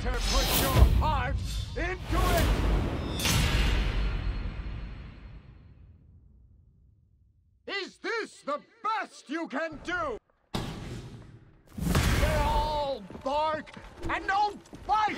better put your heart into it! Is this the best you can do? They all bark and don't fight!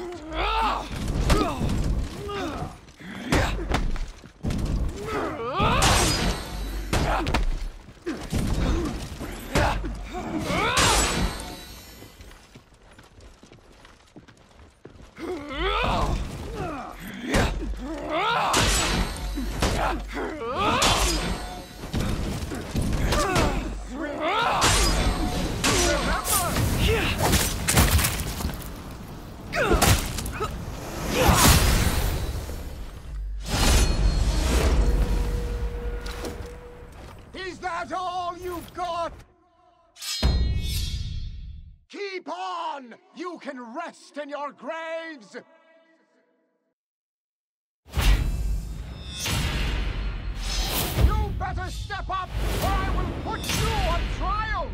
Is that all you've got? Keep on! You can rest in your graves! You better step up, or I will put you on trial!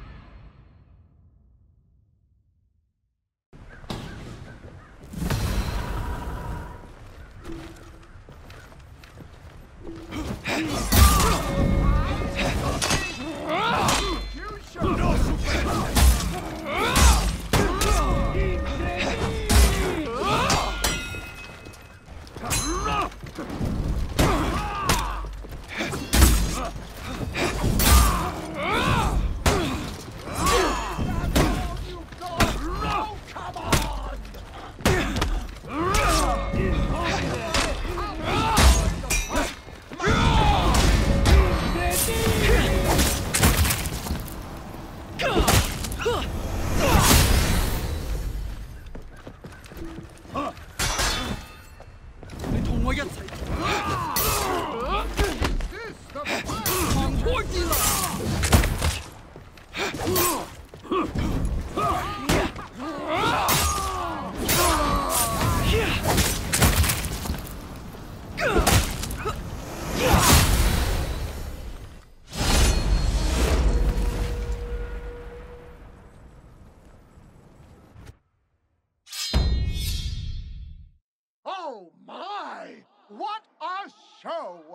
Oh my! What a show!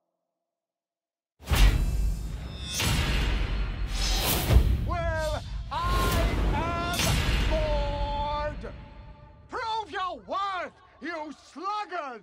Well, I am bored! Prove your worth, you sluggards!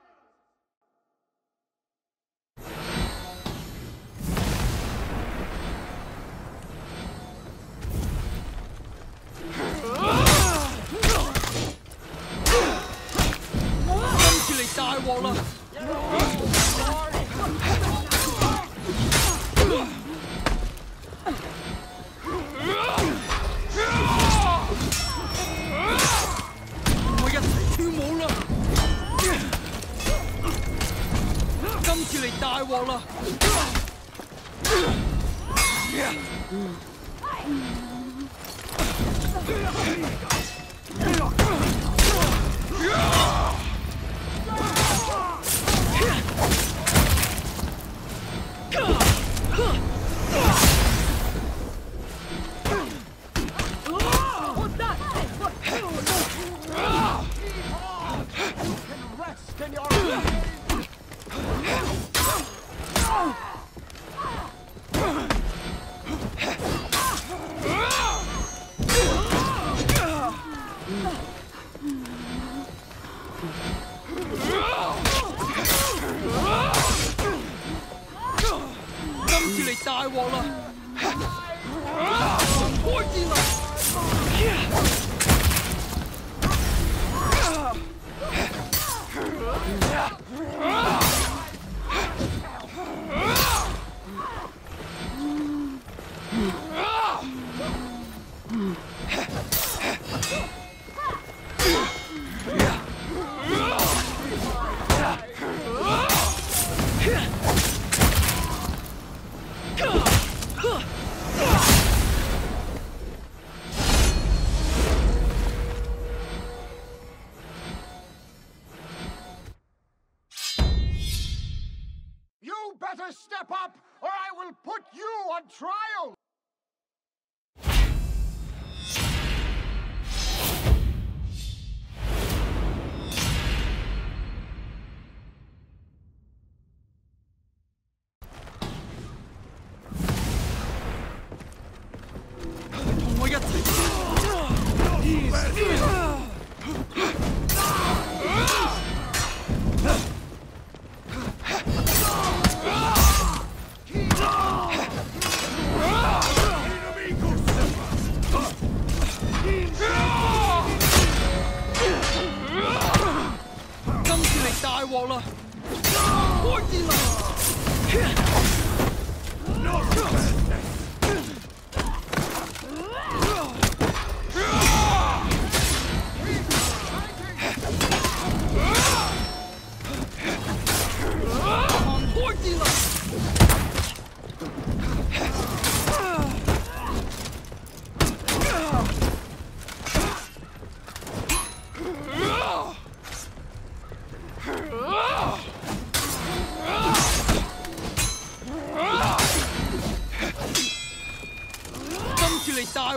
Better step up, or I will put you on trial!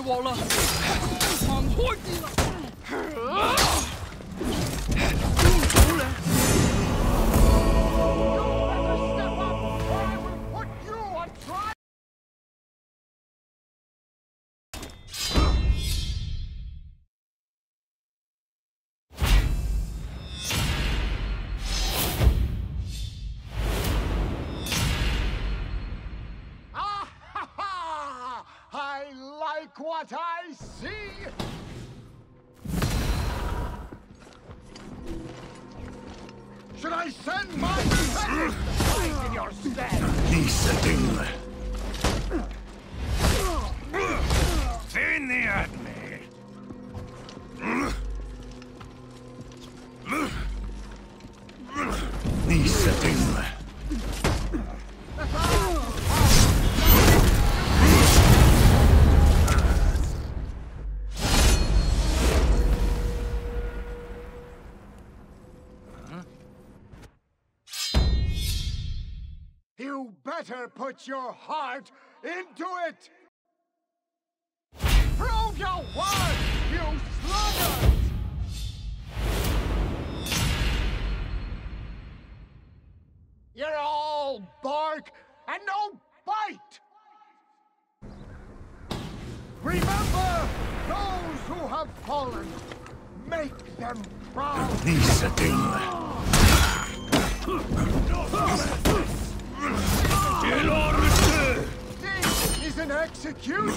我了，闯祸机了。用手来。What I see! Should I send my second fight in your stead? Nisetting. Fin at me. Nisetting. You better put your heart into it! Prove your worth, you sluggards! You're all bark and no bite! Remember those who have fallen. Make them proud! This is an execution!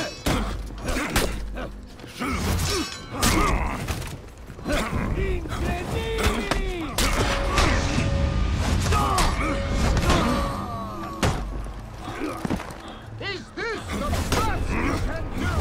Is this the best you can do?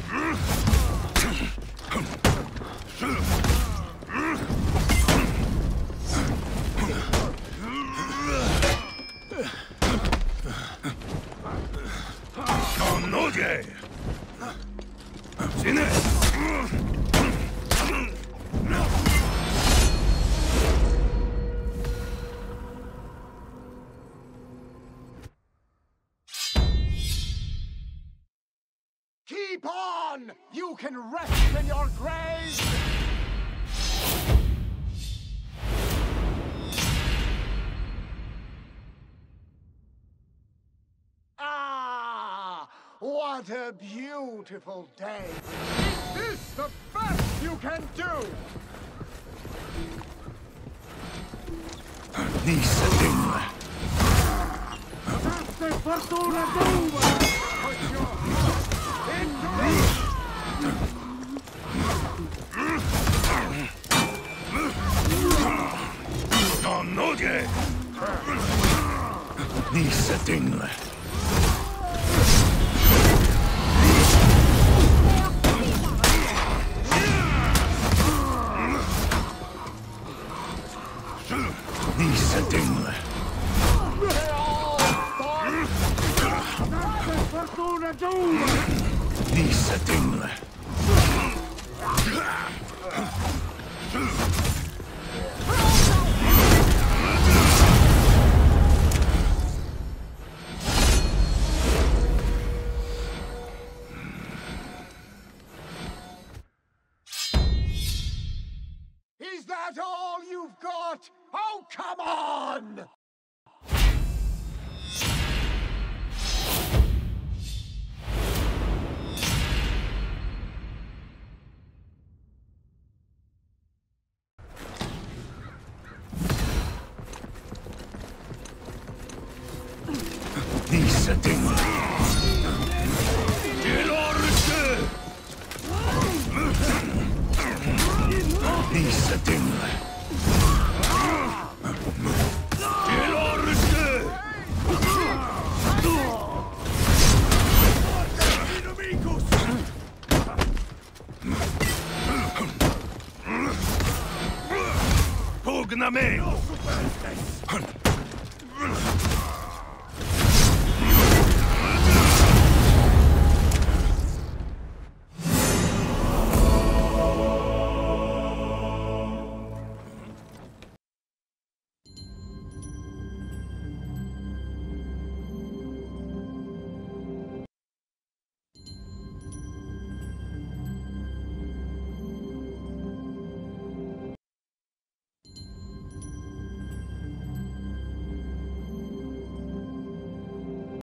Keep on! You can rest in your grave! Ah! What a beautiful day! Is this the best you can do? Put your heart into it! Is that all you've got? Oh, come on! Pugna me!